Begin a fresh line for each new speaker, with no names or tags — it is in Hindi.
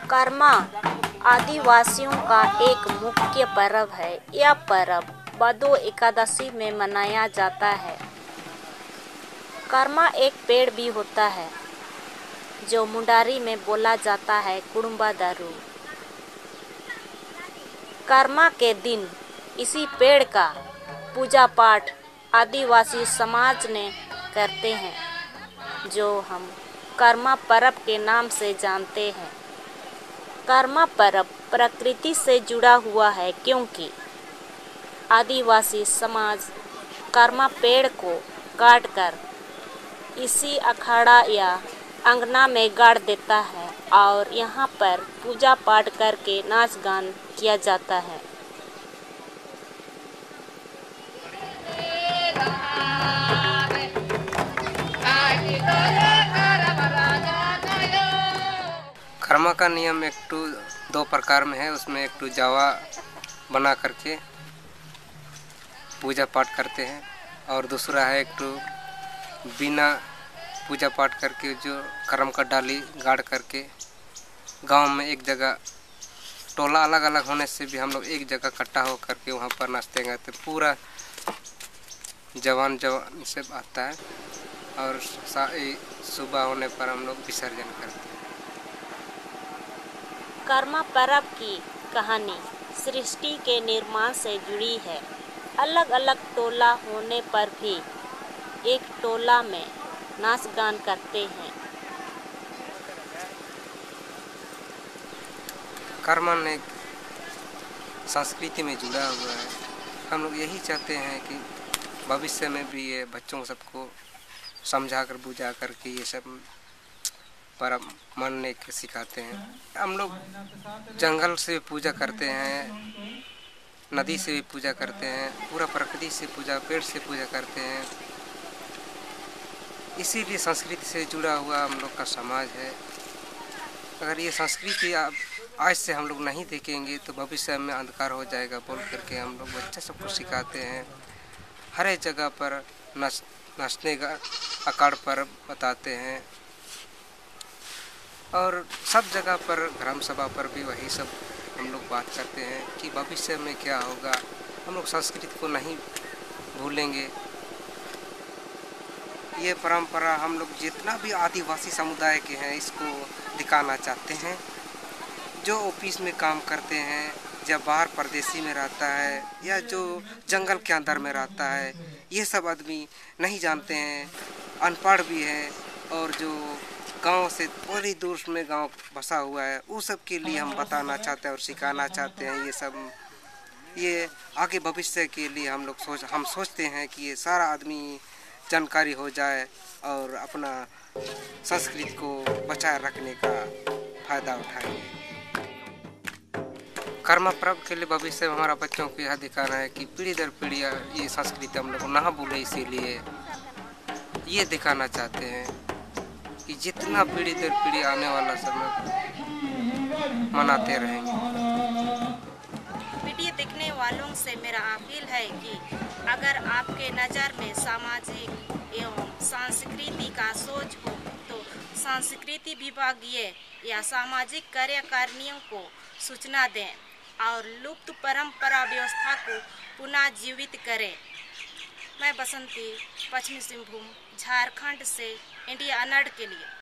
कर्मा आदिवासियों का एक मुख्य पर्व है। यह पर्व भदौ एकादशी में मनाया जाता है। कर्मा एक पेड़ भी होता है जो मुंडारी में बोला जाता है कुडुम्बा दारू। कर्मा के दिन इसी पेड़ का पूजा पाठ आदिवासी समाज ने करते हैं, जो हम कर्मा पर्व के नाम से जानते हैं। कर्मा पर्व प्रकृति से जुड़ा हुआ है, क्योंकि आदिवासी समाज कर्मा पेड़ को काटकर इसी अखाड़ा या अंगना में गाड़ देता है और यहाँ पर पूजा पाठ करके नाच गान किया जाता है।
कर्मा का नियम दो प्रकार में है। उसमें जावा बना करके पूजा पाठ करते हैं और दूसरा है बिना पूजा पाठ करके जो कर्म का डाली गाड़ करके गांव में एक जगह, टोला अलग अलग होने से भी हम लोग एक जगह इकट्ठा हो करके वहाँ पर नाचते गाते पूरा जवान से आता है और सुबह होने पर हम लोग विसर्जन करते हैं।
कर्मा पर्व की कहानी सृष्टि के निर्माण से जुड़ी है। अलग अलग टोला होने पर भी एक टोला में नाच गान करते हैं।
कर्मा ने संस्कृति में जुड़ा हुआ है। हम लोग यही चाहते हैं कि भविष्य में भी ये बच्चों सबको समझा कर बुझा कर के ये सब पर्व मानने के सिखाते हैं। हम लोग जंगल से पूजा करते हैं, नदी से भी पूजा करते हैं, पूरा प्रकृति से पूजा, पेड़ से पूजा करते हैं। इसीलिए संस्कृति से जुड़ा हुआ हम लोग का समाज है। अगर ये संस्कृति आज से हम लोग नहीं देखेंगे तो भविष्य में अंधकार हो जाएगा बोल करके हम लोग बच्चे सबको सिखाते हैं। हर एक जगह पर नाचने का अखाड़ पर बताते हैं और सब जगह पर ग्राम सभा पर भी वही सब हम लोग बात करते हैं कि भविष्य में क्या होगा। हम लोग संस्कृति को नहीं भूलेंगे। ये परंपरा हम लोग जितना भी आदिवासी समुदाय के हैं इसको दिखाना चाहते हैं। जो ऑफिस में काम करते हैं, जब बाहर परदेसी में रहता है या जो जंगल के अंदर में रहता है, ये सब आदमी नहीं जानते हैं, अनपढ़ भी है और जो गांव से थोड़ी दूर में गांव बसा हुआ है वो सब के लिए हम बताना चाहते हैं और सिखाना चाहते हैं। ये सब ये आगे भविष्य के लिए हम सोचते हैं कि ये सारा आदमी जानकारी हो जाए और अपना संस्कृति को बचाए रखने का फायदा उठाएंगे। कर्मा पर्व के लिए भविष्य में हमारा बच्चों को यह दिखाना है कि पीढ़ी दर पीढ़ी ये संस्कृति हम लोग ना भूले। इसीलिए ये दिखाना चाहते हैं कि जितना पीढ़ी दर पीढ़ी आने वाला समय मनाते रहेंगे।
वीडियो देखने वालों से मेरा अपील है कि अगर आपके नज़र में सामाजिक एवं सांस्कृतिक का सोच हो तो संस्कृति विभागीय या सामाजिक कार्यकारिणियों को सूचना दें और लुप्त परंपरा व्यवस्था को पुनः जीवित करें। मैं बसंती, पश्चिमी सिंहभूम, झारखंड से इंडिया अनड के लिए।